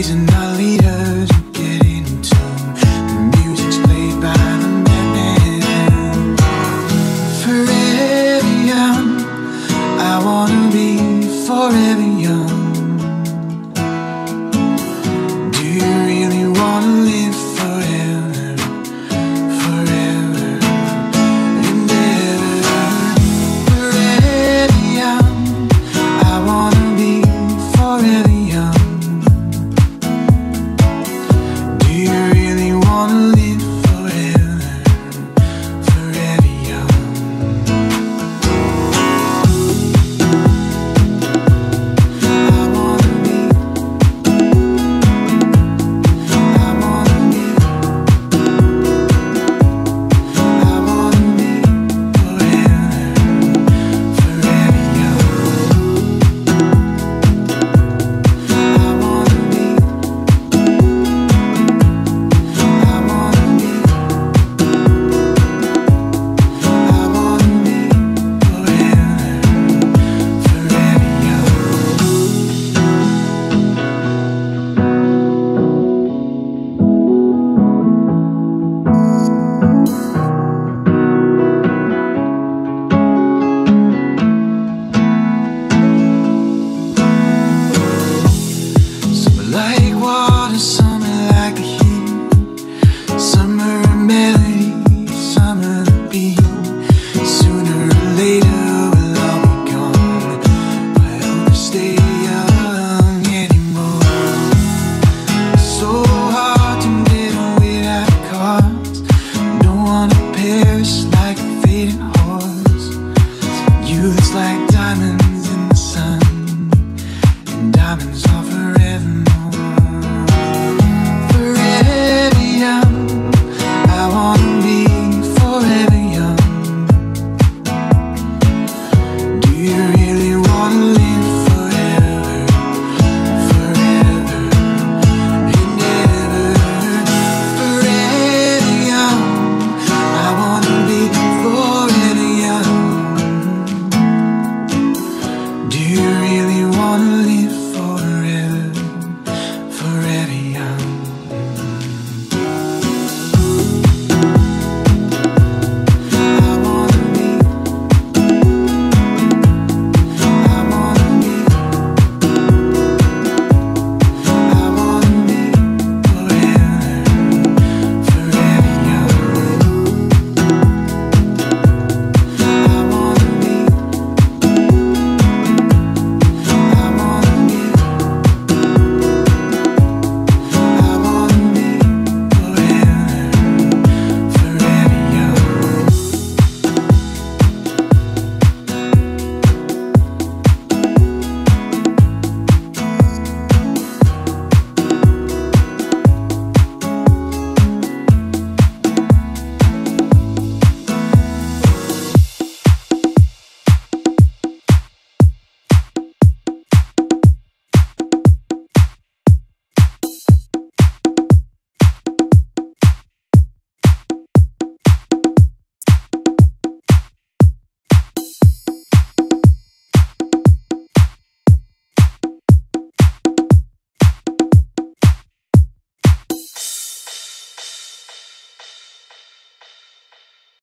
chasing our leaders, we're getting in tune. The music's played by the madman. Forever young, I wanna be forever young. Do you really wanna live forever, forever and ever? Forever young, I wanna be forever young. Do you really wanna live forever, forever young? I wanna be, I wanna be, I wanna be forever, forever young. I wanna be, I wanna be, I wanna be forever, forever young. Summer like water, summer like the heat. Summer a melody, summer the beat. Sooner or later we'll all be gone, but I hope to stay young anymore. So hard to live without a cause. Don't wanna perish like a fading horse. Youth's like diamonds in the sun, and diamonds are